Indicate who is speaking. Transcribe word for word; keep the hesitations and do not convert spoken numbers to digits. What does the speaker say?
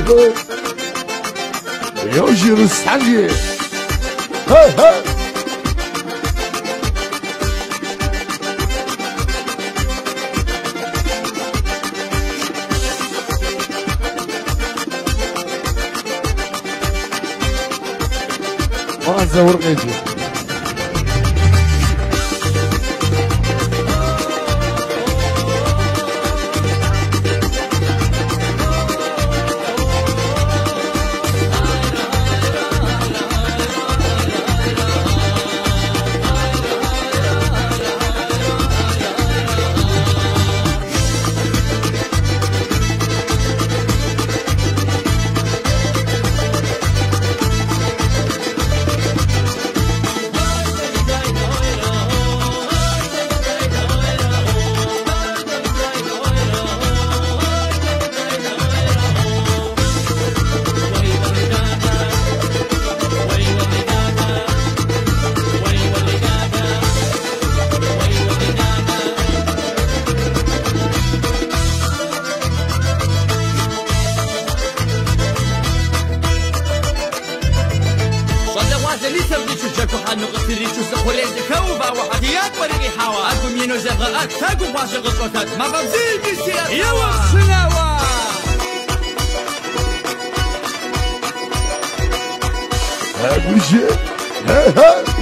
Speaker 1: هاي يوجي رستعجي هاي هاي ما زور قيدي
Speaker 2: ليس بديتو جاكو حانو غسريتو سخولي زكاوبا وحديات وريقي حوا أكو مينو جغاءات تاقو باشا غصوتات ما بمزيل بيسيات يوا الشناوة
Speaker 1: هاي وجه هاي هاي